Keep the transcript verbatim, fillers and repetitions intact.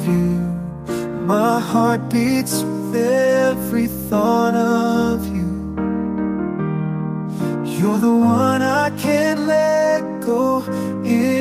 you. My heart beats with every thought of you. You're the one I can't let go.